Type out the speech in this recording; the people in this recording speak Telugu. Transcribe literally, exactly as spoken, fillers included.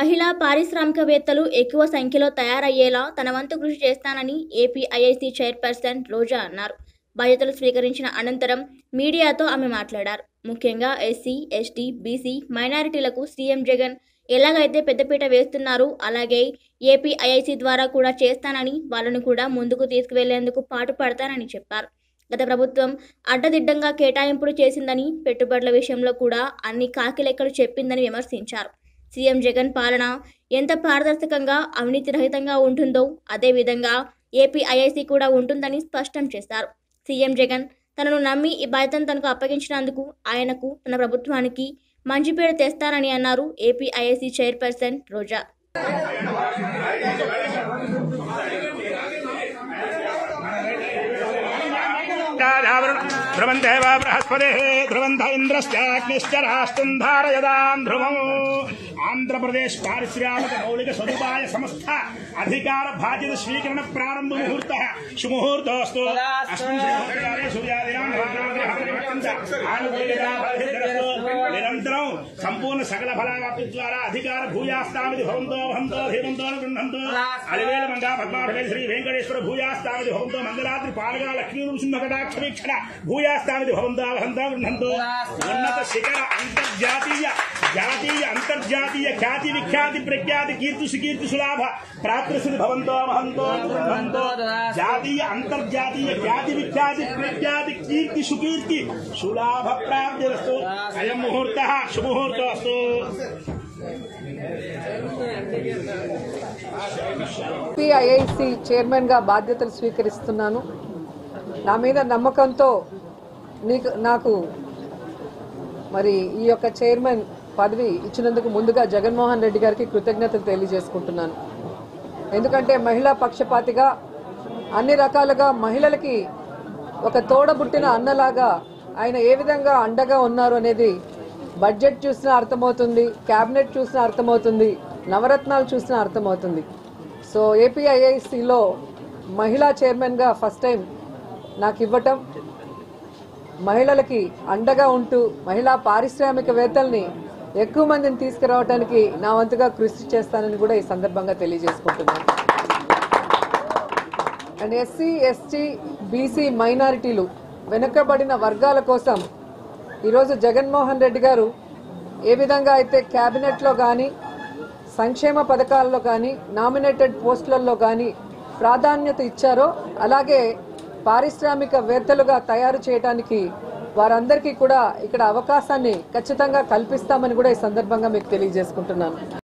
మహిళా పారిశ్రామికవేత్తలు ఎక్కువ సంఖ్యలో తయారయ్యేలా తన వంతు కృషి చేస్తానని ఏపీ ఐఐసీ చైర్పర్సన్ రోజా అన్నారు. బాధ్యతలు స్వీకరించిన అనంతరం మీడియాతో ఆమె మాట్లాడారు. ముఖ్యంగా ఎస్సీ, ఎస్టీ, బీసీ, మైనారిటీలకు సీఎం జగన్ ఎలాగైతే పెద్దపీట వేస్తున్నారో అలాగే ఏపీ ఐఐసీ ద్వారా కూడా చేస్తానని, వాళ్ళను కూడా ముందుకు తీసుకువెళ్లేందుకు పాటుపడతానని చెప్పారు. గత ప్రభుత్వం అడ్డదిడ్డంగా కేటాయింపులు చేసిందని, పెట్టుబడుల విషయంలో కూడా అన్ని కాకిలెక్కలు చెప్పిందని విమర్శించారు. సీఎం జగన్ పాలన ఎంత పారదర్శకంగా, అవినీతి రహితంగా ఉంటుందో అదేవిధంగా ఏపీ ఐఐసీ కూడా ఉంటుందని స్పష్టం చేశారు. సీఎం జగన్ తనను నమ్మి ఈ బాధ్యతను తనకు అప్పగించినందుకు ఆయనకు, తన ప్రభుత్వానికి మంచి పేరు తెస్తారని అన్నారు ఏపీ ఐఐసీ చైర్పర్సన్ రోజా. ధ్రువంతే వా బృహస్పతి ధ్రువంత ఇంద్రశ్చాగ్నిశ్చ రాష్ట్రం ధారయదాం ధ్రువం. ఆంధ్రప్రదేశ్ పారిశ్రామిక మౌలిక సదుపాయ సంస్థ అధికార బాధ్యత స్వీకరణ ప్రారంభ ముహూర్త శుముహూర్తోస్తు. నిరంతరం సంపూర్ణ సకల ఫలాప్తి ద్వారా అధికార భూయాస్తామిది భవంతో భవంతో ధీమంతో గృహంతో అలివేల మంగా పద్మావతి శ్రీ వెంకటేశ్వర భూయాస్తామిది భవంతో మంగళాద్రి పాలగా లక్ష్మీ సింహకటాక్ష వీక్షణ భూయాస్తామిది భవంతో భవంతో గృహంతో. ఉన్నత శిఖర అంతర్జాతీయ జాతీయ అంతర్జాతీయ ఖ్యాతి విఖ్యాతి ప్రఖ్యాతి కీర్తి సుకీర్తి సులాభ ప్రాప్తిశ్రీ భవంతో భవంతో గృహంతో. జాతీయ అంతర్జాతీయ ఖ్యాతి విఖ్యాతి ప్రఖ్యాతి కీర్తి సుకీర్తి సులాభ ప్రాప్తిరస్తు. అయం ముహూర్త శుభముహూర్తోస్తు. ఏపీ ఐఐసీ చైర్మన్ గా బాధ్యతలు స్వీకరిస్తున్నాను. నా మీద నమ్మకంతో నీకు నాకు మరి ఈ యొక్క చైర్మన్ పదవి ఇచ్చినందుకు ముందుగా జగన్మోహన్ రెడ్డి గారికి కృతజ్ఞతలు తెలియజేసుకుంటున్నాను. ఎందుకంటే మహిళా పక్షపాతిగా అన్ని రకాలుగా మహిళలకి ఒక తోడబుట్టిన అన్నలాగా ఆయన ఏ విధంగా అండగా ఉన్నారు అనేది బడ్జెట్ చూసినా అర్థమవుతుంది, క్యాబినెట్ చూసినా అర్థమవుతుంది, నవరత్నాలు చూసినా అర్థమవుతుంది. సో ఏపీ ఐఐసీలో మహిళా చైర్మన్గా ఫస్ట్ టైం నాకు ఇవ్వటం, మహిళలకి అండగా ఉంటూ మహిళా పారిశ్రామికవేత్తల్ని ఎక్కువ మందిని తీసుకురావడానికి నా వంతుగా కృషి చేస్తానని కూడా ఈ సందర్భంగా తెలియజేసుకుంటున్నాను. అండ్ ఎస్సీ, ఎస్టీ, బీసీ, మైనారిటీలు వెనుకబడిన వర్గాల కోసం ఈరోజు జగన్మోహన్ రెడ్డి గారు ఏ విధంగా అయితే క్యాబినెట్లో కానీ, సంక్షేమ పథకాల్లో కానీ, నామినేటెడ్ పోస్టులలో కానీ ప్రాధాన్యత ఇచ్చారో అలాగే పారిశ్రామికవేత్తలుగా తయారు చేయడానికి వారందరికీ కూడా ఇక్కడ అవకాశాన్ని ఖచ్చితంగా కల్పిస్తామని కూడా ఈ సందర్భంగా మీకు తెలియజేసుకుంటున్నాను.